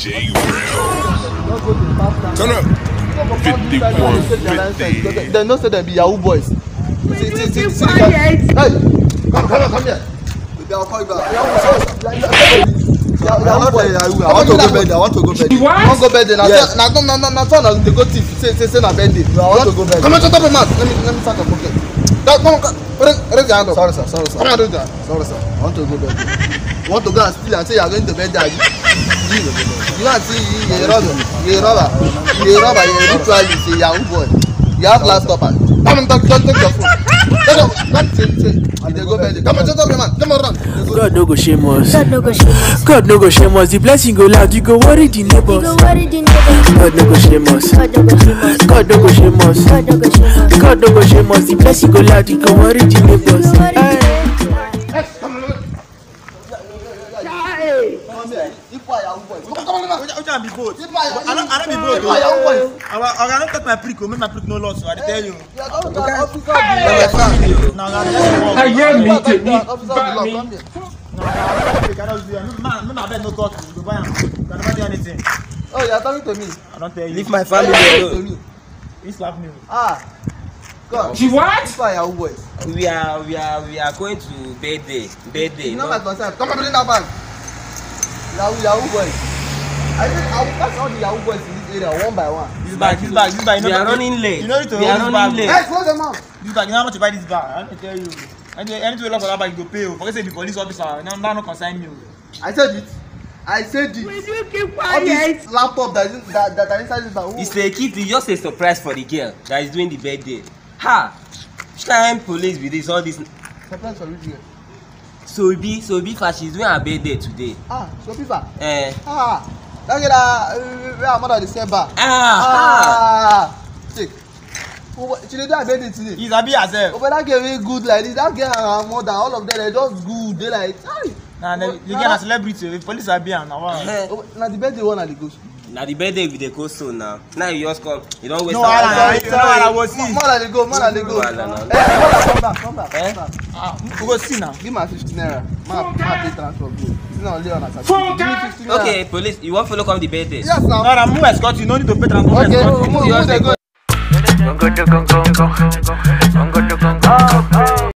DJ Turn up. 5150. They know say they be Yahoo boys. See, hey, come here. I'll call you back. I want to go bed. I want to go bed. What? I want to go bed. Now, they go thief. Say na bed. I want to go bed. Come on, shut up your mouth. Let me start a pocket. Come on, raise your hand up. Sorry, sir. Come on, do that. Sorry, sir. I want to go bed. You want to go and steal and say you are going to bed there. You want to see you a robber. You literally say Yahoo boy. You have laptop and come on, don't take your phone. Don't say. And they go bed. Come on, shut up your man. Come on, run. God no go shame us. God no go shame us. The blessing go loud. You go worry the neighbors. God no go shame us. God no go shame us. God no go shame us. The blessing go loud. You go worry the neighbors. I don't be both. I don't be both. I don't cut my prick. Make my prick no loss. I tell you. I hear me. Oh, you are talking to me. I don't tell you. Leave my family alone. He slapped me. God. She what? Why Yahoo boys? We are going to birthday. You know my concern. Come and bring that bag. Yahoo boys. I think I will pass all the Yahoo boys in this area one by one. This bag. We are running late. You know need to we are hold running this late. bag. Hey, close them out. This bag. You know how much you buy this bag? I don't tell you. Anything you look for that bag, you go pay. Forget say the police officer. That no concern you. I said it. Will you keep quiet? All this laptop that are inside this bag. It's a gift. It's just a surprise for the girl that is doing the birthday. Ha! Which kind of police with this? All this. Surprise for which girl? So be fast. She's doing her birthday today. So people. Eh. Look at that. Where our mother is saying back. Take. She did that birthday today. He's a bit herself. Oh, but that girl really good like this. That girl and her mother, all of them, they just good. They like, Nah, the girl a celebrity. The police are behind now. Now the birthday one and the ghost. Now the birthday with the go so now. Now you just come. You don't waste No, time. I was see. More than they go. Come back. We go see now. Give me 15 naira. Man, pay transfer. It's not only on a Saturday. Give me 15 naira. Okay, police. You want to follow come the birthday? Yes, now. No, I'm more escort. You no need to pay transport. Okay, Escort. move they go.